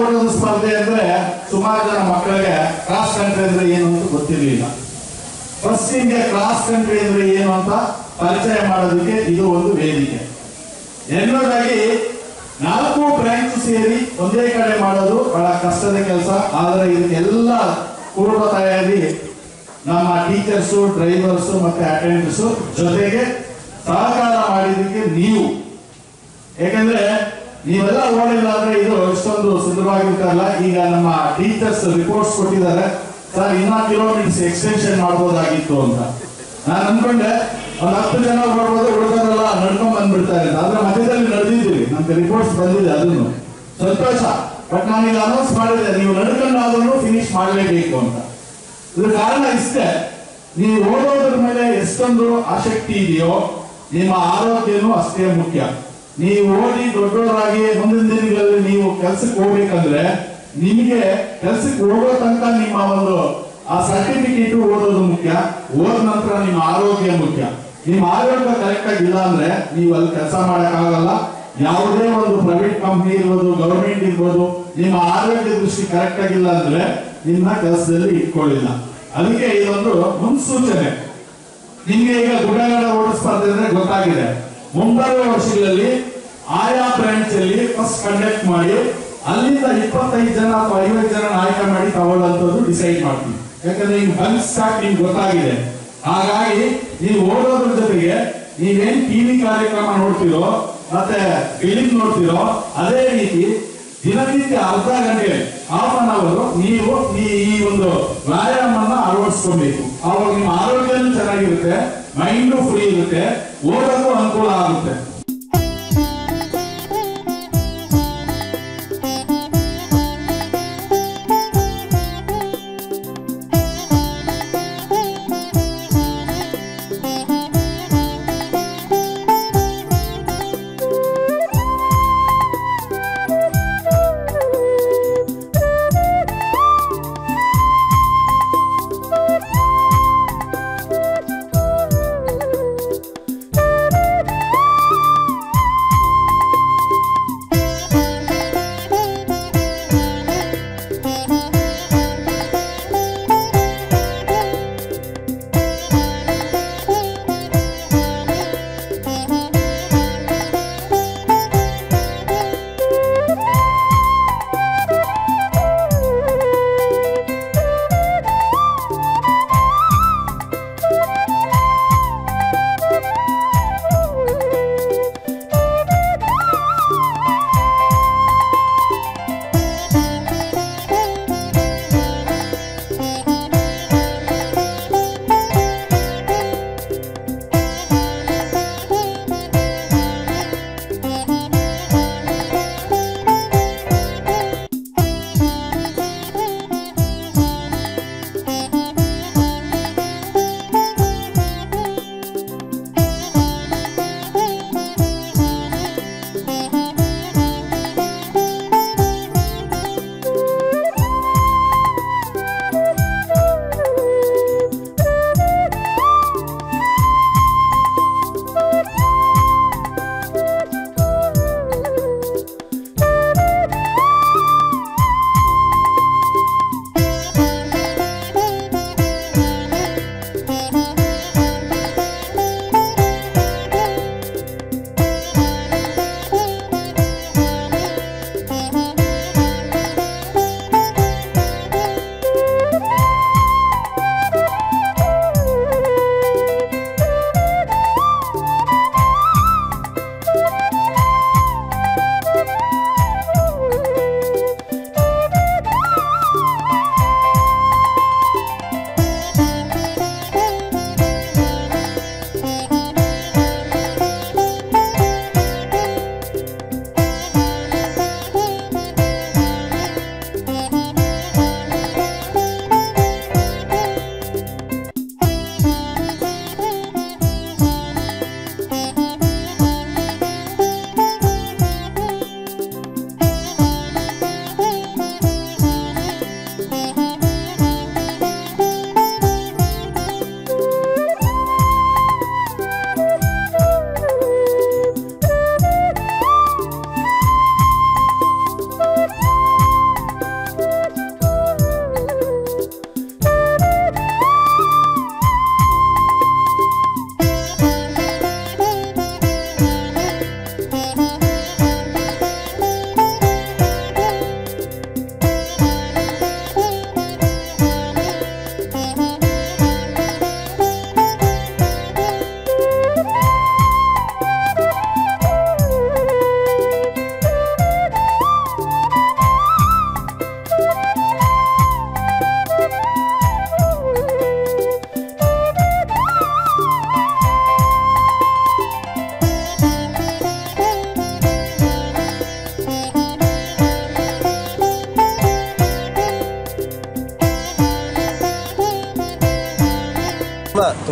ಓಟದ ಸ್ಪರ್ಧೆ ಅಂದ್ರೆ ಸುಮಾರು ಜನ ಮಕ್ಕಳಿಗೆ ಕ್ರಾಸ್ ಕಂಟ್ರಿ ಅಂದ್ರೆ ಏನು ಅಂತ ಗೊತ್ತಿರಲಿಲ್ಲ. ಫಸ್ಟ್ ಇಂಗೆ ಕ್ರಾಸ್ ಕಂಟ್ರಿ ಅಂದ್ರೆ ಏನು ಅಂತ ಪರಿಚಯ ಮಾಡೋದಕ್ಕೆ ಇದು ಒಂದು ವೇದಿಕೆ. ಎರಡನೇದಾಗಿ 4 ಬ್ರಾಂಚ್ ಸೇರಿ ಒಂದೇ ಕಡೆ ಮಾಡೋದು ಬಹಳ ಕಷ್ಟದ ಕೆಲಸ. ಆದರೆ ಇದಕ್ಕೆಲ್ಲ ಪೂರ್ವ ತಯಾರಿ ನಮ್ಮ ಟೀಚರ್ಸು, ಡ್ರೈವರ್ಸು ಮತ್ತೆ ಅಟೆಂಡರ್ಸು ಜೊತೆಗೆ ಸಹಕಾರ ಮಾಡಿದಕ್ಕೆ ನೀವು. ಯಾಕಂದ್ರೆ ನೀವೆಲ್ಲ ಓಡಿಲ್ಲ ಅಂದ್ರೆ ಇದು ಇಷ್ಟೊಂದು ಸುಲಭವಾಗಿರ್ತಾರಲ್ಲ. ಈಗ ನಮ್ಮ ಟೀಚರ್ಸ್ ರಿಪೋರ್ಟ್ಸ್ ಕೊಟ್ಟಿದ್ದಾರೆ, ಸರ್ ಇನ್ನ ಕಿಲೋಮೀಟರ್ಸ್ ಎಕ್ಸ್ಟೆನ್ಷನ್ ಮಾಡ್ಬೋದಾಗಿತ್ತು ಅಂತ. ನಾನು ಅನ್ಕೊಂಡೆ ಒಂದು 10 ಜನ ಓಡ್ಬೋದು, ಉಳಿದವರೆಲ್ಲ ನಡ್ಕೊಂಡ್ ಬಂದ್ಬಿಡ್ತಾರೆ. ಅದ್ರ ಮಧ್ಯದಲ್ಲಿ ನಡೆದಿದ್ದೀವಿ, ನಮ್ಗೆ ರಿಪೋರ್ಟ್ಸ್ ಬಂದಿದೆ, ಅದನ್ನು ಸಂತೋಷ. ಬಟ್ ನಾನೀಗ ಅನೌನ್ಸ್ ಮಾಡಿದೆ, ನೀವು ನಡ್ಕೊಂಡಾದ್ರೂ ಫಿನಿಶ್ ಮಾಡಲೇಬೇಕು ಅಂತ. ಇದ್ರ ಕಾರಣ ಇಷ್ಟೇ, ನೀವು ಓಡೋದ್ರ ಮೇಲೆ ಎಷ್ಟೊಂದು ಆಸಕ್ತಿ ಇದೆಯೋ ನಿಮ್ಮ ಆರೋಗ್ಯನೂ ಅಷ್ಟೇ ಮುಖ್ಯ. ನೀವು ಓದಿ ದೊಡ್ಡವರಾಗಿ ಮುಂದಿನ ದಿನಗಳಲ್ಲಿ ನೀವು ಕೆಲ್ಸಕ್ಕೆ ಹೋಗ್ಬೇಕಂದ್ರೆ ನಿಮಗೆ ಕೆಲ್ಸಕ್ಕೆ ಹೋಗೋ ತನಕ ನಿಮ್ಮ ಒಂದು ಆ ಸರ್ಟಿಫಿಕೇಟ್ ಓದೋದು ಮುಖ್ಯ. ಓದ ನಂತರ ನಿಮ್ಮ ಆರೋಗ್ಯ ಮುಖ್ಯ. ನಿಮ್ಮ ಆರೋಗ್ಯ ಕರೆಕ್ಟ್ ಆಗಿಲ್ಲ ಅಂದ್ರೆ ನೀವು ಅಲ್ಲಿ ಕೆಲಸ ಮಾಡಕ್ಕಾಗಲ್ಲ. ಯಾವುದೇ ಒಂದು ಪ್ರೈವೇಟ್ ಕಂಪ್ನಿ ಇರ್ಬೋದು, ಗವರ್ಮೆಂಟ್ ಇರ್ಬೋದು, ನಿಮ್ಮ ಆರೋಗ್ಯ ದೃಷ್ಟಿ ಕರೆಕ್ಟ್ ಆಗಿಲ್ಲ ಅಂದ್ರೆ ನಿನ್ನ ಕೆಲಸದಲ್ಲಿ ಇಟ್ಕೊಳ್ಳಿಲ್ಲ. ಅದಕ್ಕೆ ಇದೊಂದು ಮುನ್ಸೂಚನೆ. ನಿಮ್ಗೆ ಈಗ ಗುಡ್ಡಗಾಡ ಓಟ ಸ್ಪರ್ಧೆ ಅಂದ್ರೆ ಗೊತ್ತಾಗಿದೆ. ಮುಂಬರುವ ವರ್ಷಗಳಲ್ಲಿ ಆಯಾ ಬ್ರಾಂಚ್ ಅಲ್ಲಿ ಫಸ್ಟ್ ಕಂಡಕ್ಟ್ ಮಾಡಿ ಅಲ್ಲಿಂದ 25 ಜನ ಅಥವಾ 50 ಜನ ಆಯ್ಕೆ ಮಾಡಿ ತಗೊಳ್ಳೋಂಥದ್ದು ಡಿಸೈಡ್ ಮಾಡ್ತೀವಿ. ಯಾಕಂದ್ರೆ ಈಗ ಬಲ್ಕ್ ಸ್ಟಾಕ್ ನಿಮ್ಗೆ ಗೊತ್ತಾಗಿದೆ. ಹಾಗಾಗಿ ನೀವು ಓಡೋದ್ರ ಜೊತೆಗೆ ನೀವೇನ್ ಟಿವಿ ಕಾರ್ಯಕ್ರಮ ನೋಡ್ತಿರೋ ಮತ್ತೆ ಫಿಲಿಂ ನೋಡ್ತಿರೋ ಅದೇ ರೀತಿ ದಿನನಿತ್ಯ ಅರ್ಧ ಗಂಟೆ, ಹಾಫ್ ಅನ್ ಅವರ್ ನೀವು ಈ ಒಂದು ವ್ಯಾಯಾಮವನ್ನ ಅಳವಡಿಸ್ಕೊಬೇಕು. ಅವಾಗ ನಿಮ್ಮ ಆರೋಗ್ಯನೂ ಚೆನ್ನಾಗಿರುತ್ತೆ, ಮೈಂಡು ಫ್ರೀ ಇರುತ್ತೆ, ಓದೋಕ್ಕೂ ಅನುಕೂಲ ಆಗುತ್ತೆ.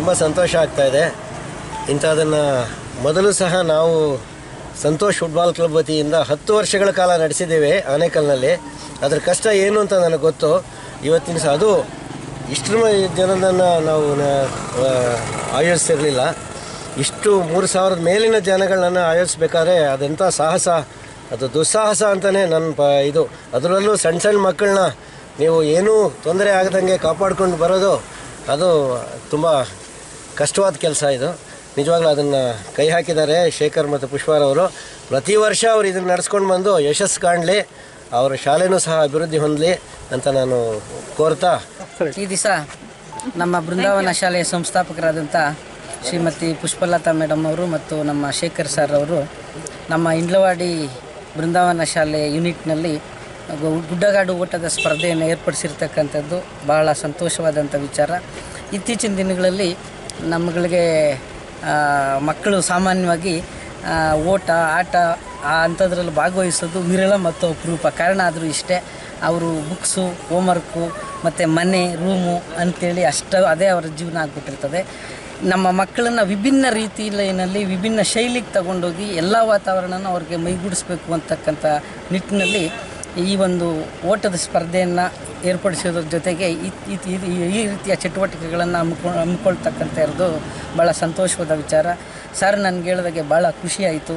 ತುಂಬ ಸಂತೋಷ ಆಗ್ತಾಯಿದೆ. ಇಂಥದನ್ನು ಮೊದಲು ಸಹ ನಾವು ಸಂತೋಷ್ ಫುಟ್ಬಾಲ್ ಕ್ಲಬ್ ವತಿಯಿಂದ 10 ವರ್ಷಗಳ ಕಾಲ ನಡೆಸಿದ್ದೇವೆ ಆನೇಕಲ್ನಲ್ಲಿ. ಅದರ ಕಷ್ಟ ಏನು ಅಂತ ನನಗೆ ಗೊತ್ತು. ಇವತ್ತಿನ ಸಹ ಅದು ಇಷ್ಟರ ಜನರನ್ನು ನಾವು ಆಯೋಜಿಸಿರಲಿಲ್ಲ. ಇಷ್ಟು 3,000 ಮೇಲಿನ ಜನಗಳನ್ನ ಆಯೋಜಿಸ್ಬೇಕಾದ್ರೆ ಅದೆಂಥ ಸಾಹಸ, ಅದು ದುಸ್ಸಾಹಸ ಅಂತಲೇ ನನ್ನ ಇದು. ಅದರಲ್ಲೂ ಸಣ್ಣ ಸಣ್ಣ ಮಕ್ಕಳನ್ನ ನೀವು ಏನೂ ತೊಂದರೆ ಆಗದಂಗೆ ಕಾಪಾಡ್ಕೊಂಡು ಬರೋದು, ಅದು ತುಂಬ ಕಷ್ಟವಾದ ಕೆಲಸ. ಇದು ನಿಜವಾಗ್ಲೂ ಅದನ್ನು ಕೈ ಹಾಕಿದ್ದಾರೆ ಶೇಖರ್ ಮತ್ತು ಪುಷ್ಪಾರವರು. ಪ್ರತಿ ವರ್ಷ ಅವರು ಇದನ್ನು ನಡೆಸ್ಕೊಂಡು ಬಂದು ಯಶಸ್ಸು ಕಾಣಲಿ, ಅವರ ಶಾಲೆನೂ ಸಹ ಅಭಿವೃದ್ಧಿ ಹೊಂದಲಿ ಅಂತ ನಾನು ಕೋರ್ತಾ, ಈ ದಿವಸ ನಮ್ಮ ಬೃಂದಾವನ ಶಾಲೆಯ ಸಂಸ್ಥಾಪಕರಾದಂಥ ಶ್ರೀಮತಿ ಪುಷ್ಪಲತಾ ಮೇಡಮ್ ಅವರು ಮತ್ತು ನಮ್ಮ ಶೇಖರ್ ಸರ್ ಅವರು ನಮ್ಮ ಇಂಡ್ಲವಾಡಿ ಬೃಂದಾವನ ಶಾಲೆ ಯೂನಿಟ್ನಲ್ಲಿ ಗುಡ್ಡಗಾಡು ಓಟದ ಸ್ಪರ್ಧೆಯನ್ನು ಏರ್ಪಡಿಸಿರ್ತಕ್ಕಂಥದ್ದು ಬಹಳ ಸಂತೋಷವಾದಂಥ ವಿಚಾರ. ಇತ್ತೀಚಿನ ದಿನಗಳಲ್ಲಿ ನಮ್ಮಗಳಿಗೆ ಮಕ್ಕಳು ಸಾಮಾನ್ಯವಾಗಿ ಓಟ, ಆಟ ಅಂಥದ್ರಲ್ಲಿ ಭಾಗವಹಿಸೋದು ವಿರಳ ಮತ್ತು ಅಪರೂಪ. ಕಾರಣ ಆದರೂ ಇಷ್ಟೇ, ಅವರು ಬುಕ್ಸು, ಹೋಮ್ವರ್ಕು ಮತ್ತು ಮನೆ, ರೂಮು ಅಂಥೇಳಿ ಅದೇ ಅವರ ಜೀವನ ಆಗಿಬಿಟ್ಟಿರ್ತದೆ. ನಮ್ಮ ಮಕ್ಕಳನ್ನು ವಿಭಿನ್ನ ರೀತಿಯಲ್ಲಿ ವಿಭಿನ್ನ ಶೈಲಿಗೆ ತಗೊಂಡೋಗಿ ಎಲ್ಲ ವಾತಾವರಣನ ಅವ್ರಿಗೆ ಮೈಗೂಡಿಸ್ಬೇಕು ಅಂತಕ್ಕಂಥ ನಿಟ್ಟಿನಲ್ಲಿ ಈ ಒಂದು ಓಟದ ಸ್ಪರ್ಧೆಯನ್ನು ಏರ್ಪಡಿಸೋದ್ರ ಜೊತೆಗೆ ಈ ರೀತಿಯ ಚಟುವಟಿಕೆಗಳನ್ನು ಹಮ್ಮಿಕೊಳ್ತಕ್ಕಂಥ ಇರೋದು ಭಾಳ ಸಂತೋಷವಾದ ವಿಚಾರ. ಸರ್ ನನಗೆ ಹೇಳಿದಾಗೆ ಭಾಳ ಖುಷಿಯಾಯಿತು.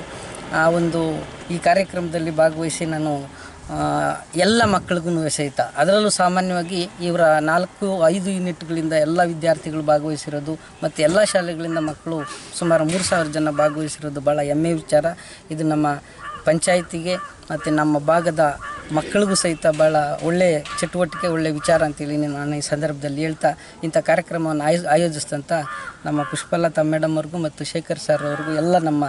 ಈ ಕಾರ್ಯಕ್ರಮದಲ್ಲಿ ಭಾಗವಹಿಸಿ ನಾನು ಎಲ್ಲ ಮಕ್ಕಳಿಗೂ ಸಹಿತ, ಅದರಲ್ಲೂ ಸಾಮಾನ್ಯವಾಗಿ ಇವರ 4-5 ಯೂನಿಟ್ಗಳಿಂದ ಎಲ್ಲ ವಿದ್ಯಾರ್ಥಿಗಳು ಭಾಗವಹಿಸಿರೋದು ಮತ್ತು ಎಲ್ಲ ಶಾಲೆಗಳಿಂದ ಮಕ್ಕಳು ಸುಮಾರು 3,000 ಜನ ಭಾಗವಹಿಸಿರೋದು ಭಾಳ ಹೆಮ್ಮೆಯ ವಿಚಾರ. ಇದು ನಮ್ಮ ಪಂಚಾಯಿತಿಗೆ ಮತ್ತು ನಮ್ಮ ಭಾಗದ ಮಕ್ಕಳಿಗೂ ಸಹಿತ ಭಾಳ ಒಳ್ಳೆಯ ಚಟುವಟಿಕೆ, ಒಳ್ಳೆಯ ವಿಚಾರ ಅಂತೇಳಿ ನಾನು ಈ ಸಂದರ್ಭದಲ್ಲಿ ಹೇಳ್ತಾ, ಇಂಥ ಕಾರ್ಯಕ್ರಮವನ್ನು ಆಯೋಜಿಸಿದಂಥ ನಮ್ಮ ಪುಷ್ಪಲತಾ ಮೇಡಮ್ ಅವ್ರಿಗೂ ಮತ್ತು ಶೇಖರ್ ಸರ್ ಅವ್ರಿಗೂ ಎಲ್ಲ ನಮ್ಮ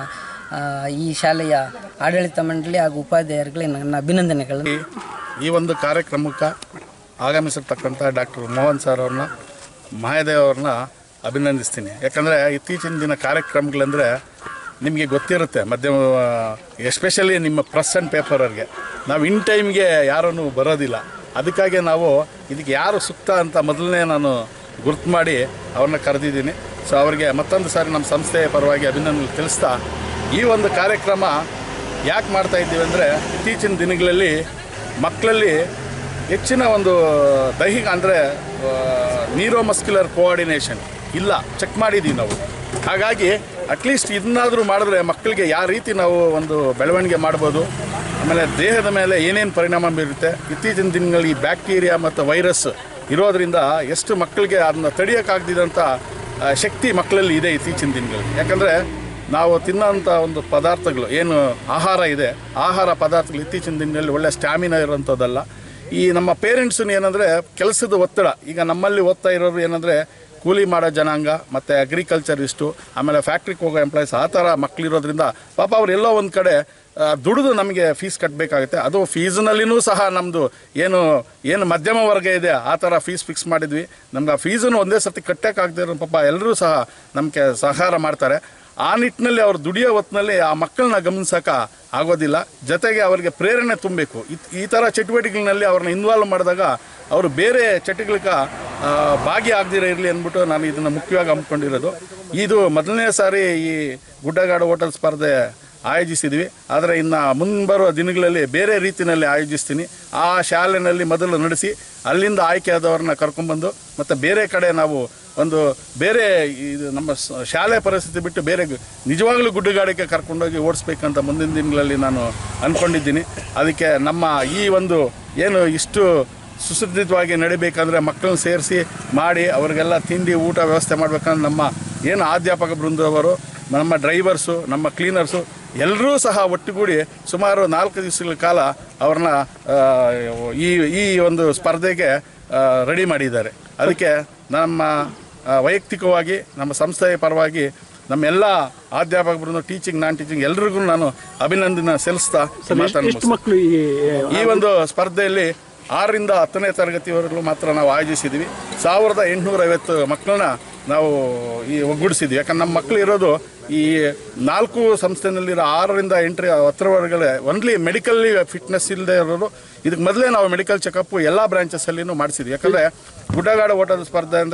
ಈ ಶಾಲೆಯ ಆಡಳಿತ ಮಂಡಳಿ ಹಾಗೂ ಉಪಾಧ್ಯಾಯರುಗಳಿಗೆ ನನ್ನ ಅಭಿನಂದನೆಗಳು. ಈ ಒಂದು ಕಾರ್ಯಕ್ರಮಕ್ಕೆ ಆಗಮಿಸಿರ್ತಕ್ಕಂಥ ಡಾಕ್ಟರ್ ಮೋಹನ್ ಸರ್ ಅವ್ರನ್ನ, ಮಹಾದೇವ್ ಅವ್ರನ್ನ ಅಭಿನಂದಿಸ್ತೀನಿ. ಯಾಕಂದರೆ ಇತ್ತೀಚಿನ ದಿನ ಕಾರ್ಯಕ್ರಮಗಳಂದರೆ ನಿಮಗೆ ಗೊತ್ತಿರುತ್ತೆ, ಮಧ್ಯಮ ಎಸ್ಪೆಷಲಿ ನಿಮ್ಮ ಪ್ರೆಸ್ ಆ್ಯಂಡ್ ಪೇಪರವ್ರಿಗೆ ನಾವು ಇನ್ ಟೈಮ್ಗೆ ಯಾರೂ ಬರೋದಿಲ್ಲ. ಅದಕ್ಕಾಗಿ ನಾವು ಇದಕ್ಕೆ ಯಾರು ಸೂಕ್ತ ಅಂತ ಮೊದಲನೇ ನಾನು ಗುರ್ತು ಮಾಡಿ ಅವ್ರನ್ನ ಕರೆದಿದ್ದೀನಿ. ಸೊ ಅವ್ರಿಗೆ ಮತ್ತೊಂದು ಸಾರಿ ನಮ್ಮ ಸಂಸ್ಥೆಯ ಪರವಾಗಿ ಅಭಿನಂದನೆ ತಿಳಿಸ್ತಾ, ಈ ಒಂದು ಕಾರ್ಯಕ್ರಮ ಯಾಕೆ ಮಾಡ್ತಾ ಇದ್ದೀವಿ ಅಂದರೆ, ಇತ್ತೀಚಿನ ದಿನಗಳಲ್ಲಿ ಮಕ್ಕಳಲ್ಲಿ ಹೆಚ್ಚಿನ ಒಂದು ದೈಹಿಕ ಅಂದರೆ ನ್ಯೂರೋಮಸ್ಕ್ಯುಲರ್ ಕೋಆರ್ಡಿನೇಷನ್ ಇಲ್ಲ, ಚೆಕ್ ಮಾಡಿದ್ದೀವಿ ನಾವು. ಹಾಗಾಗಿ ಅಟ್ಲೀಸ್ಟ್ ಇದನ್ನಾದರೂ ಮಾಡಿದ್ರೆ ಮಕ್ಕಳಿಗೆ ಯಾವ ರೀತಿ ನಾವು ಒಂದು ಬೆಳವಣಿಗೆ ಮಾಡ್ಬೋದು, ಆಮೇಲೆ ದೇಹದ ಮೇಲೆ ಏನೇನು ಪರಿಣಾಮ ಬೀರುತ್ತೆ. ಇತ್ತೀಚಿನ ದಿನಗಳಲ್ಲಿ ಈ ಬ್ಯಾಕ್ಟೀರಿಯಾ ಮತ್ತು ವೈರಸ್ ಇರೋದರಿಂದ ಎಷ್ಟು ಮಕ್ಕಳಿಗೆ ಅದನ್ನ ತಡೆಯೋಕ್ಕಾಗ್ದಿದ್ದಂಥ ಶಕ್ತಿ ಮಕ್ಕಳಲ್ಲಿ ಇದೆ ಇತ್ತೀಚಿನ ದಿನಗಳಲ್ಲಿ. ಯಾಕಂದರೆ ನಾವು ತಿನ್ನೋಂಥ ಒಂದು ಪದಾರ್ಥಗಳು ಏನು ಆಹಾರ ಇದೆ, ಆಹಾರ ಪದಾರ್ಥಗಳು ಇತ್ತೀಚಿನ ದಿನಗಳಲ್ಲಿ ಒಳ್ಳೆ ಸ್ಟ್ಯಾಮಿನಾ ಇರೋಂಥದ್ದಲ್ಲ. ಈ ನಮ್ಮ ಪೇರೆಂಟ್ಸನ್ನು ಏನಂದರೆ ಕೆಲಸದ ಒತ್ತಡ, ಈಗ ನಮ್ಮಲ್ಲಿ ಓದ್ತಾ ಇರೋರು ಏನಂದರೆ ಕೂಲಿ ಮಾಡೋ ಜನಾಂಗ ಮತ್ತು ಅಗ್ರಿಕಲ್ಚರಿಸ್ಟು, ಆಮೇಲೆ ಫ್ಯಾಕ್ಟ್ರಿಗೆ ಹೋಗೋ ಎಂಪ್ಲಾಯೀಸ್, ಆ ಥರ ಮಕ್ಕಳಿರೋದ್ರಿಂದ ಪಾಪ ಅವರೆಲ್ಲೋ ಒಂದು ಕಡೆ ದುಡಿದು ನಮಗೆ ಫೀಸ್ ಕಟ್ಟಬೇಕಾಗುತ್ತೆ. ಅದು ಫೀಸ್ನಲ್ಲಿನೂ ಸಹ ನಮ್ಮದು ಏನು ಮಧ್ಯಮ ವರ್ಗ ಇದೆ ಆ ಥರ ಫೀಸ್ ಫಿಕ್ಸ್ ಮಾಡಿದ್ವಿ. ನಮ್ಗೆ ಆ ಫೀಸನ್ನು ಒಂದೇ ಸರ್ತಿ ಕಟ್ಟೋಕ್ಕಾಗದಿರೋ ಪಾಪ ಎಲ್ಲರೂ ಸಹ ನಮಗೆ ಸಹಕಾರ ಮಾಡ್ತಾರೆ. ಆ ನಿಟ್ಟಿನಲ್ಲಿ ಅವ್ರು ದುಡಿಯೋ ಹೊತ್ತಿನಲ್ಲಿ ಆ ಮಕ್ಕಳನ್ನ ಗಮನಿಸೋಕೆ ಆಗೋದಿಲ್ಲ. ಜೊತೆಗೆ ಅವರಿಗೆ ಪ್ರೇರಣೆ ತುಂಬಬೇಕು. ಈ ಥರ ಚಟುವಟಿಕೆಗಳಲ್ಲಿ ಅವ್ರನ್ನ ಇನ್ವಾಲ್ವ್ ಮಾಡಿದಾಗ ಅವರು ಬೇರೆ ಚಟುವಟಿಕೆ ಭಾಗಿಯಾಗದಿರೋ ಇರಲಿ ಅಂದ್ಬಿಟ್ಟು ನಾನು ಇದನ್ನು ಮುಖ್ಯವಾಗಿ ಹಮ್ಮಿಕೊಂಡಿರೋದು. ಇದು ಮೊದಲನೇ ಸಾರಿ ಈ ಗುಡ್ಡಗಾಡು ಹೋಟೆಲ್ ಸ್ಪರ್ಧೆ ಆಯೋಜಿಸಿದ್ವಿ. ಆದರೆ ಇನ್ನು ಮುಂಬರುವ ದಿನಗಳಲ್ಲಿ ಬೇರೆ ರೀತಿಯಲ್ಲಿ ಆಯೋಜಿಸ್ತೀನಿ. ಆ ಶಾಲೆಯಲ್ಲಿ ಮೊದಲು ನಡೆಸಿ ಅಲ್ಲಿಂದ ಆಯ್ಕೆಯಾದವ್ರನ್ನ ಕರ್ಕೊಂಡ್ಬಂದು ಮತ್ತು ಬೇರೆ ಕಡೆ ನಾವು ಒಂದು ಬೇರೆ ಇದು ನಮ್ಮ ಶಾಲೆ ಪರಿಸ್ಥಿತಿ ಬಿಟ್ಟು ಬೇರೆ ನಿಜವಾಗ್ಲೂ ಗುಡ್ಡಗಾಡಿಕೆ ಕರ್ಕೊಂಡೋಗಿ ಓಡಿಸ್ಬೇಕಂತ ಮುಂದಿನ ದಿನಗಳಲ್ಲಿ ನಾನು ಅಂದ್ಕೊಂಡಿದ್ದೀನಿ. ಅದಕ್ಕೆ ನಮ್ಮ ಈ ಒಂದು ಏನು ಇಷ್ಟು ಸುಸಜ್ಜಿತವಾಗಿ ನಡಿಬೇಕಂದ್ರೆ ಮಕ್ಕಳನ್ನ ಸೇರಿಸಿ ಮಾಡಿ ಅವ್ರಿಗೆಲ್ಲ ತಿಂಡಿ ಊಟ ವ್ಯವಸ್ಥೆ ಮಾಡ್ಬೇಕಂದ್ರೆ ನಮ್ಮ ಏನು ಅಧ್ಯಾಪಕ ಬೃಂದವರು, ನಮ್ಮ ಡ್ರೈವರ್ಸು, ನಮ್ಮ ಕ್ಲೀನರ್ಸು ಎಲ್ಲರೂ ಸಹ ಒಟ್ಟುಗೂಡಿ ಸುಮಾರು 4 ದಿವಸಗಳ ಕಾಲ ಅವ್ರನ್ನ ಈ ಒಂದು ಸ್ಪರ್ಧೆಗೆ ರೆಡಿ ಮಾಡಿದ್ದಾರೆ. ಅದಕ್ಕೆ ನಮ್ಮ ವೈಯಕ್ತಿಕವಾಗಿ ನಮ್ಮ ಸಂಸ್ಥೆಯ ಪರವಾಗಿ ನಮ್ಮೆಲ್ಲ ಅಧ್ಯಾಪಕ ಬೃಂದ, ಟೀಚಿಂಗ್, ನಾನ್ ಟೀಚಿಂಗ್ ಎಲ್ರಿಗೂ ನಾನು ಅಭಿನಂದನೆ ಸಲ್ಲಿಸ್ತಾ ಮಾತಾಡ್ತೀನಿ. ಈ ಒಂದು ಸ್ಪರ್ಧೆಯಲ್ಲಿ 6ರಿಂದ 10ನೇ ತರಗತಿವರೆಗೂ ಮಾತ್ರ ನಾವು ಆಯೋಜಿಸಿದ್ವಿ. 1850 ಮಕ್ಕಳನ್ನ ನಾವು ಒಗ್ಗೂಡಿಸಿದ್ವಿ. ಯಾಕಂದ್ರೆ ನಮ್ಮ ಮಕ್ಕಳು ಇರೋದು ಈ 4 ಸಂಸ್ಥೆನಲ್ಲಿರೋ 6ರಿಂದ 8 10ರವರೆಗೆ ಒನ್ಲಿ ಮೆಡಿಕಲ್ಲಿ ಫಿಟ್ನೆಸ್ ಇಲ್ಲದೆ ಇರೋರು. ಇದಕ್ಕೆ ಮೊದಲೇ ನಾವು ಮೆಡಿಕಲ್ ಚೆಕಪ್ಪು ಎಲ್ಲ ಬ್ರಾಂಚಸ್ಸಲ್ಲಿನೂ ಮಾಡಿಸಿದ್ವಿ. ಯಾಕಂದರೆ ಗುಡ್ಡಗಾಡು ಓಟದ ಸ್ಪರ್ಧೆ ಅಂದರೆ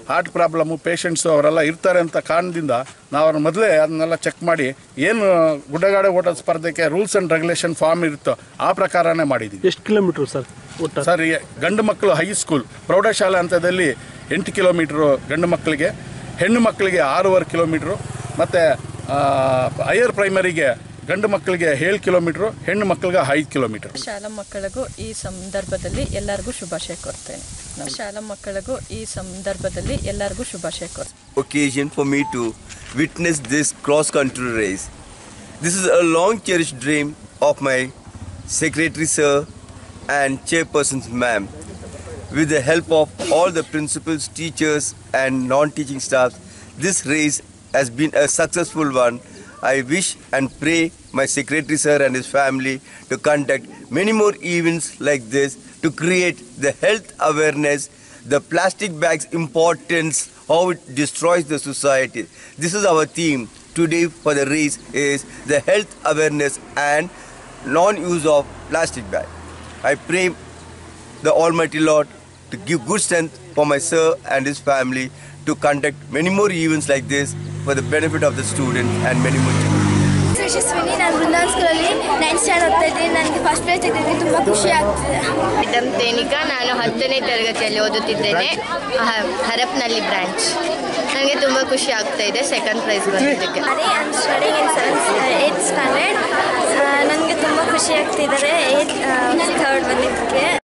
ಹಾರ್ಟ್ ಪ್ರಾಬ್ಲಮ್ಮು ಪೇಷಂಟ್ಸು ಅವರೆಲ್ಲ ಇರ್ತಾರೆ ಅಂತ ಕಾರಣದಿಂದ ನಾವು ಅವ್ರನ್ನ ಮೊದಲೇ ಅದನ್ನೆಲ್ಲ ಚೆಕ್ ಮಾಡಿ ಏನು ಗುಡ್ಡಗಾಡು ಓಟದ ಸ್ಪರ್ಧೆಗೆ ರೂಲ್ಸ್ ಆ್ಯಂಡ್ ರೆಗ್ಯುಲೇಷನ್ ಫಾರ್ಮ್ ಇರುತ್ತೋ ಆ ಪ್ರಕಾರನೇ ಮಾಡಿದ್ದೀವಿ. ಎಷ್ಟು ಕಿಲೋಮೀಟ್ರ್ ಸರ್ ಸರ್ ಗಂಡು ಮಕ್ಕಳು ಹೈಸ್ಕೂಲ್ ಪ್ರೌಢಶಾಲಾ ಹಂತದಲ್ಲಿ 8 ಕಿಲೋಮೀಟ್ರು ಗಂಡು ಮಕ್ಕಳಿಗೆ, ಹೆಣ್ಣು ಮಕ್ಕಳಿಗೆ 6.5 ಕಿಲೋಮೀಟ್ರು, ಮತ್ತು ಹೈಯರ್ ಪ್ರೈಮರಿಗೆ ಗಂಡು ಮಕ್ಕಳಿಗೆ 7 ಕಿಲೋಮೀಟ್ರು, ಹೆಣ್ಣು ಮಕ್ಕಳಿಗೆ 5 ಕಿಲೋಮೀಟರ್. ಶಾಲಾ ಮಕ್ಕಳಿಗೂ ಈ ಸಂದರ್ಭದಲ್ಲಿ ಎಲ್ಲರಿಗೂ ಶುಭಾಶಯ ಕೋರ್ತೇನೆ. ಶಾಲಾ ಮಕ್ಕಳಿಗೂ ಈ ಸಂದರ್ಭದಲ್ಲಿ ಎಲ್ಲರಿಗೂ ಶುಭಾಶಯ ಕೋರ್ತೇನೆ. Occasion for me to witness this cross-country race. This is a long cherished dream of my secretary sir and chairpersons ma'am. With the help of all the principals, teachers and non-teaching staff, this race has been a successful one. I wish and pray my secretary sir and his family to conduct many more events like this to create the health awareness, the plastic bags importance, how it destroys the society. This is our theme today for the race is the health awareness and non-use of plastic bag. I pray the Almighty Lord to give good strength for my sir and his family to conduct many more events like this for the benefit of the students and many more children. Yashasvini, ನಾನು ಬೃಂದಾವನ ಸ್ಕೂಲಲ್ಲಿ 9th standard ಓದ್ತಾ ಇದ್ದೀನಿ. ನನಗೆ first prize ತೆಗೆದಿದ್ದೀನಿ, ತುಂಬ ಖುಷಿ ಆಗ್ತಿದೆ. Madam ತೇನಿಕಾ, ನಾನು 10ನೇ ತರಗತಿಯಲ್ಲಿ ಓದುತ್ತಿದ್ದೇನೆ, ಹರಪ್ನಲ್ಲಿ ಬ್ರಾಂಚ್. ನನಗೆ ತುಂಬ ಖುಷಿ ಆಗ್ತಾ ಇದೆ ಸೆಕೆಂಡ್ ಪ್ರೈಸ್ ಬಂದಿದ್ದಕ್ಕೆ. ಅದೇ I am studying in 8th standard. ನನಗೆ ತುಂಬ ಖುಷಿ ಆಗ್ತಿದ್ದಾರೆ 3rd ಬಂದಿದ್ದಕ್ಕೆ.